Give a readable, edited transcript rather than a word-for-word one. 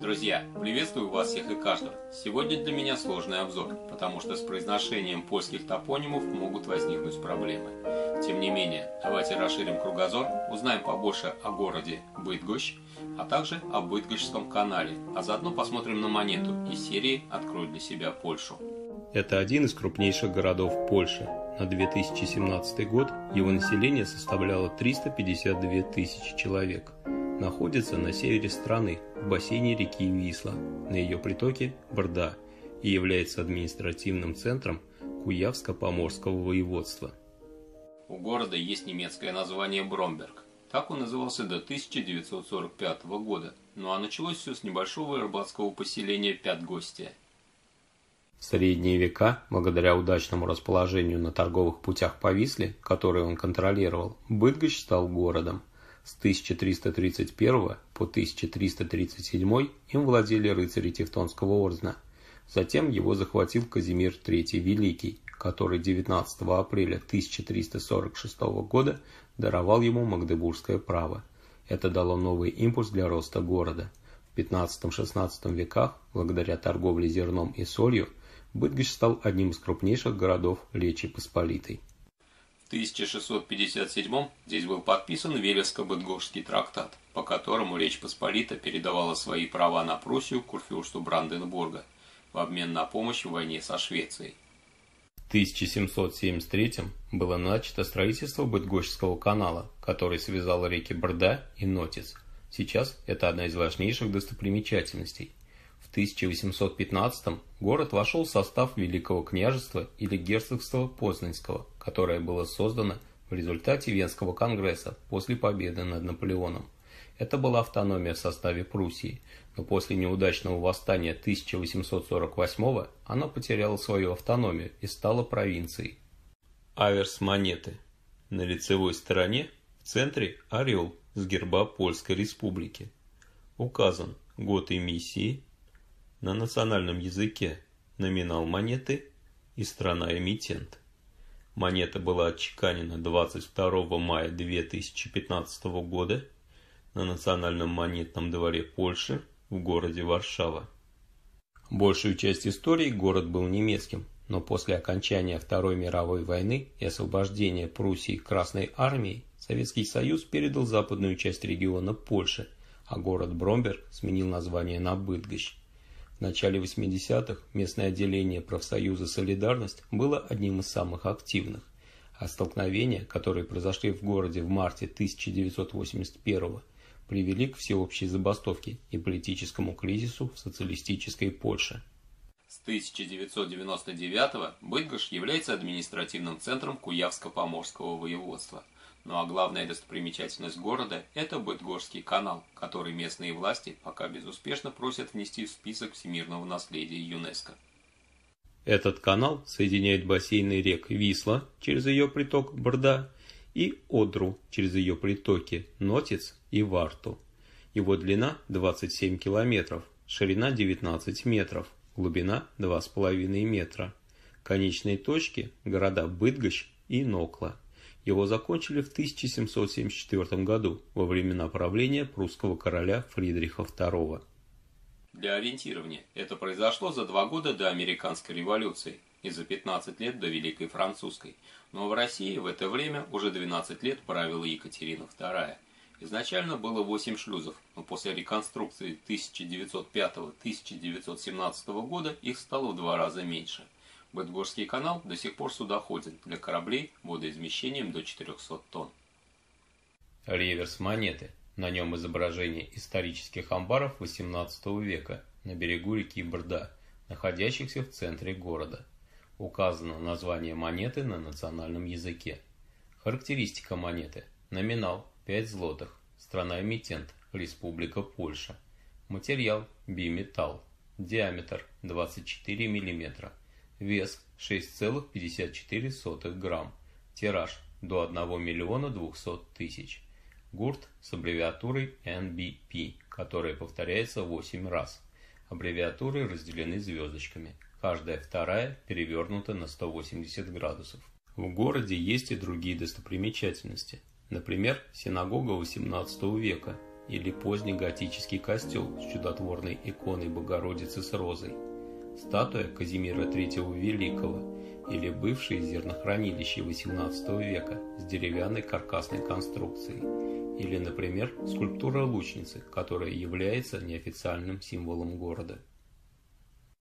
Друзья, приветствую вас всех и каждого. Сегодня для меня сложный обзор, потому что с произношением польских топонимов могут возникнуть проблемы. Тем не менее, давайте расширим кругозор, узнаем побольше о городе Быдгощ, а также о Быдгощском канале, а заодно посмотрим на монету из серии «Открой для себя Польшу». Это один из крупнейших городов Польши. На 2017 год его население составляло 352 тысячи человек. Находится на севере страны, в бассейне реки Висла, на ее притоке Брда, и является административным центром Куявско-Поморского воеводства. У города есть немецкое название Бромберг. Так он назывался до 1945 года, ну а началось все с небольшого рыбацкого поселения Пятгостия. В средние века, благодаря удачному расположению на торговых путях по Висле, которые он контролировал, Быдгощ стал городом. С 1331 по 1337 им владели рыцари Тевтонского ордена. Затем его захватил Казимир III Великий, который 19 апреля 1346 года даровал ему магдебургское право. Это дало новый импульс для роста города. В 15-16 веках, благодаря торговле зерном и солью, Быдгощ стал одним из крупнейших городов Речи Посполитой. В 1657 здесь был подписан Велеско-Быдгощский трактат, по которому Речь Посполита передавала свои права на Пруссию курфюрсту Бранденбурга в обмен на помощь в войне со Швецией. В 1773 было начато строительство Быдгощского канала, который связал реки Брда и Нотец. Сейчас это одна из важнейших достопримечательностей. В 1815 город вошел в состав Великого княжества или герцогства Познанского, которое было создано в результате Венского конгресса после победы над Наполеоном. Это была автономия в составе Пруссии, но после неудачного восстания 1848 она потеряла свою автономию и стала провинцией. Аверс монеты. На лицевой стороне в центре орел с герба Польской Республики. Указан год эмиссии, на национальном языке номинал монеты и страна-эмитент. Монета была отчеканена 22 мая 2015 года на Национальном монетном дворе Польши в городе Варшава. Большую часть истории город был немецким, но после окончания Второй мировой войны и освобождения Пруссии Красной армией Советский Союз передал западную часть региона Польше, а город Бромберг сменил название на Быдгощ. В начале 80-х местное отделение профсоюза «Солидарность» было одним из самых активных, а столкновения, которые произошли в городе в марте 1981 привели к всеобщей забастовке и политическому кризису в социалистической Польше. С 1999 Быдгощ является административным центром Куявско-Поморского воеводства. Ну а главная достопримечательность города – это Быдгощский канал, который местные власти пока безуспешно просят внести в список всемирного наследия ЮНЕСКО. Этот канал соединяет бассейны рек Висла через ее приток Брда и Одру через ее притоки Нотец и Варту. Его длина 27 километров, ширина 19 метров, глубина 2,5 метра. Конечные точки – города Быдгощ и Нокла. Его закончили в 1774 году, во времена правления прусского короля Фридриха II. Для ориентирования, это произошло за 2 года до Американской революции и за 15 лет до Великой Французской, но в России в это время уже 12 лет правила Екатерина II. Изначально было 8 шлюзов, но после реконструкции 1905-1917 года их стало в 2 раза меньше. Быдгощский канал до сих пор судоходен для кораблей водоизмещением до 400 тонн. Реверс монеты. На нем изображение исторических амбаров XVIII века на берегу реки Брда, находящихся в центре города. Указано название монеты на национальном языке. Характеристика монеты. Номинал 5 злотых. Страна-эмитент Республика Польша. Материал биметалл. Диаметр 24 мм. Вес 6,54 грамм. Тираж до 1 миллиона 200 тысяч. Гурт с аббревиатурой NBP, которая повторяется 8 раз. Аббревиатуры разделены звездочками. Каждая вторая перевернута на 180 градусов. В городе есть и другие достопримечательности. Например, синагога XVIII века. или поздний готический костел с чудотворной иконой Богородицы с розой, статуя Казимира III Великого или бывшее зернохранилище XVIII века с деревянной каркасной конструкцией, или, например, скульптура лучницы, которая является неофициальным символом города.